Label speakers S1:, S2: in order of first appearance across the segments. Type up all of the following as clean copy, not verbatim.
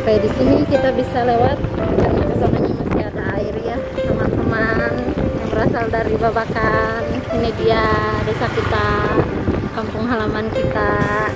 S1: Sampai di sini kita bisa lewat karena kesananya masih ada air ya teman-teman yang berasal dari Babakan. Ini dia desa kita, kampung halaman kita.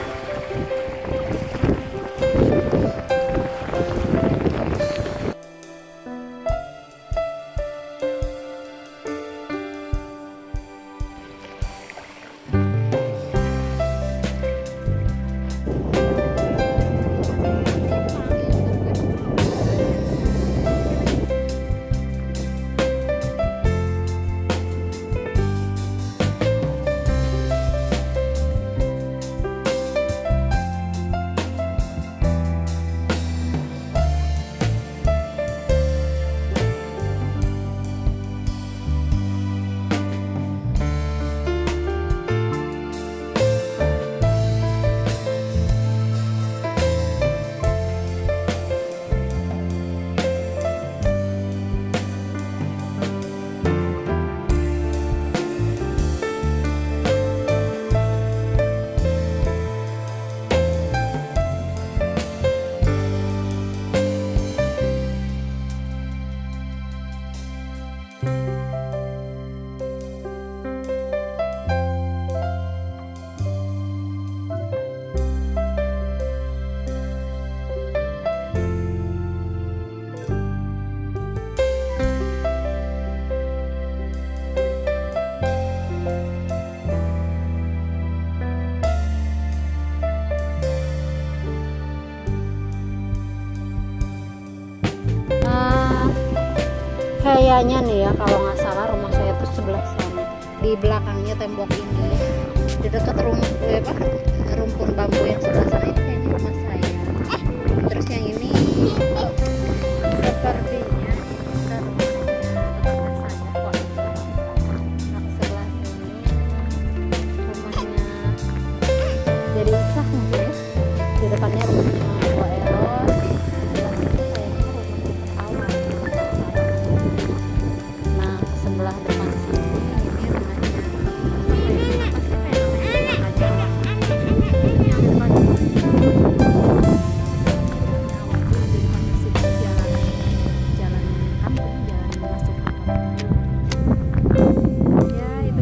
S1: Kayaknya nih ya, kalau nggak salah rumah saya tuh sebelah sana, di belakangnya tembok ini, di dekat rumpun bambu yang sebelah sana itu kayaknya rumah saya. Terus yang ini sepertinya bukan rumahnya tetangga saya kok. Nah, sebelah sini rumahnya jadi sah mungkin ya. Di depannya rumahnya Bu Eros. Sebelah depan sini ini rumahnya apa sih jalan kampung, jalan masuk ya itu.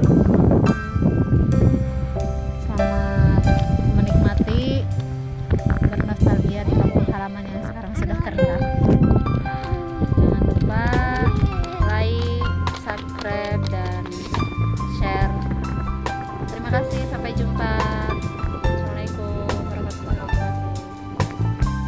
S1: Selamat menikmati, bernostalgia di kampung halaman yang sekarang sudah terendam. Jangan lupa like, subscribe, dan share. Terima kasih, sampai jumpa. Assalamualaikum warahmatullahi wabarakatuh.